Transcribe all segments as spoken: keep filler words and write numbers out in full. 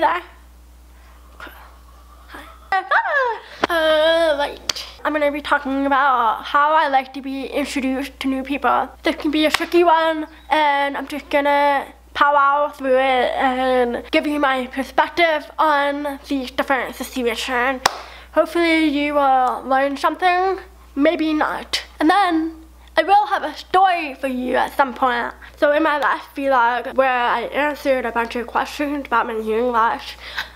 there? Uh, right. I'm gonna be talking about how I like to be introduced to new people. This can be a tricky one, and I'm just gonna powwow through it and give you my perspective on these different situations. Hopefully you will learn something, maybe not. And then I will have a story for you at some point. So in my last vlog, where I answered a bunch of questions about my hearing loss,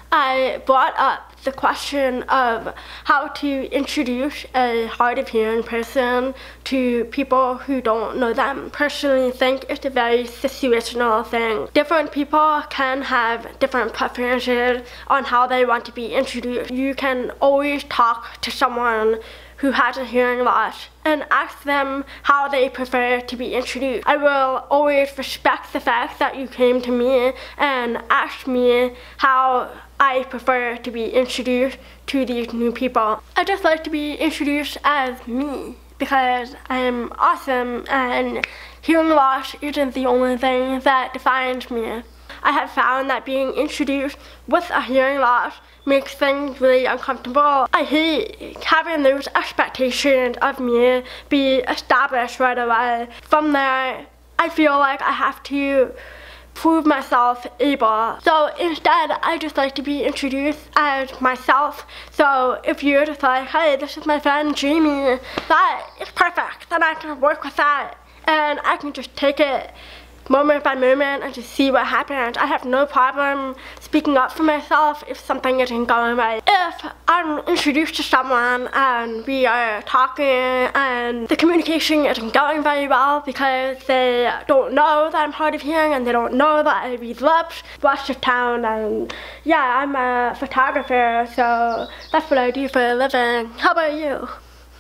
I brought up the question of how to introduce a hard of hearing person to people who don't know them. Personally, think it's a very situational thing. Different people can have different preferences on how they want to be introduced. You can always talk to someone who has a hearing loss and ask them how they prefer to be introduced. I will always respect the fact that you came to me and asked me how I prefer to be introduced to these new people. I just like to be introduced as me because I am awesome, and hearing loss isn't the only thing that defines me. I have found that being introduced with a hearing loss makes things really uncomfortable. I hate having those expectations of me be established right away. From there, I feel like I have to prove myself able. So instead, I just like to be introduced as myself. So if you're just like, hey, this is my friend Jamie, that is perfect. Then I can work with that and I can just take it moment by moment and just see what happens. I have no problem speaking up for myself if something isn't going right. If I'm introduced to someone and we are talking and the communication isn't going very well because they don't know that I'm hard of hearing and they don't know that I read lips, watch the town, and yeah, I'm a photographer, so that's what I do for a living. How about you?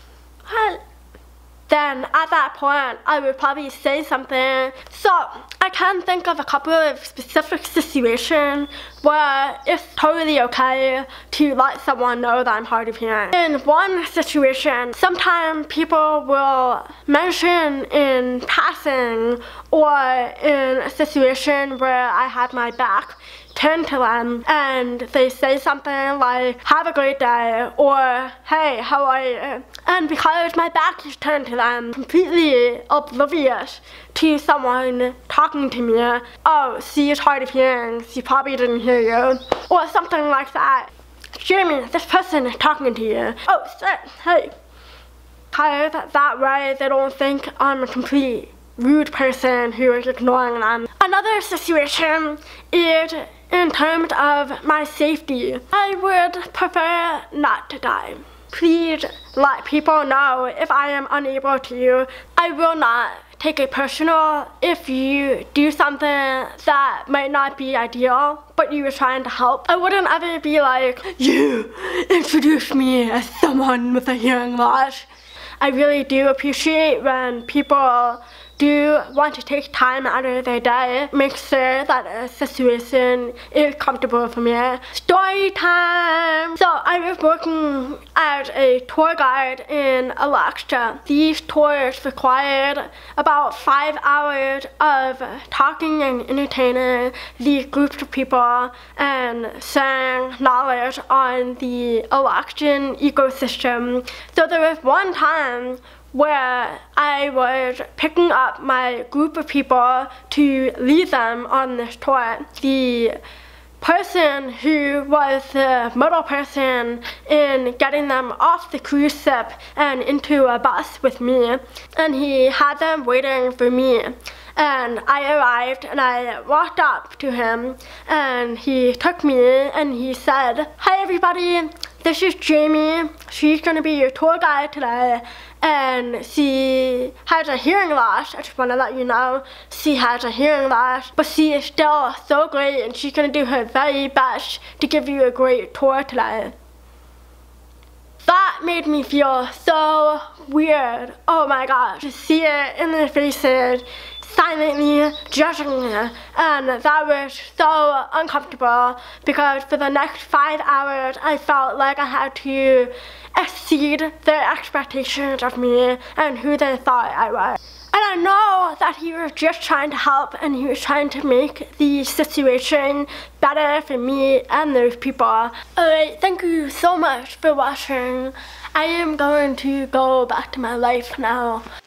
What? Then at that point, I would probably say something. So I can think of a couple of specific situations where it's totally okay to let someone know that I'm hard of hearing. In one situation, sometimes people will mention in passing or in a situation where I had my back turn to them and they say something like, have a great day, or hey, how are you? And because my back is turned to them, completely oblivious to someone talking to me, oh, she is hard of hearing, she probably didn't hear you, or something like that. Jamie, this person is talking to you. Oh, shit, hey. Because that way they don't think I'm a complete rude person who is ignoring them. Another situation is in terms of my safety. I would prefer not to die. Please let people know if I am unable to. I will not take it personal if you do something that might not be ideal, but you were trying to help. I wouldn't ever be like, you introduced me as someone with a hearing loss. I really do appreciate when people do want to take time out of their day, make sure that a situation is comfortable for me. Story time! So I was working as a tour guide in Alaska. These tours required about five hours of talking and entertaining these groups of people and sharing knowledge on the Alaskan ecosystem. So there was one time where I was picking up my group of people to lead them on this tour. The person who was the middle person in getting them off the cruise ship and into a bus with me, and he had them waiting for me. And I arrived and I walked up to him and he took me and he said, hi everybody, this is Jamie. She's gonna be your tour guide today, and she has a hearing loss. I just wanna let you know she has a hearing loss, but she is still so great and she's gonna do her very best to give you a great tour today. That made me feel so weird. Oh my gosh, to see it in their faces, silently judging me, and that was so uncomfortable because for the next five hours I felt like I had to exceed their expectations of me and who they thought I was. And I know that he was just trying to help, and he was trying to make the situation better for me and those people. Alright, thank you so much for watching. I am going to go back to my life now.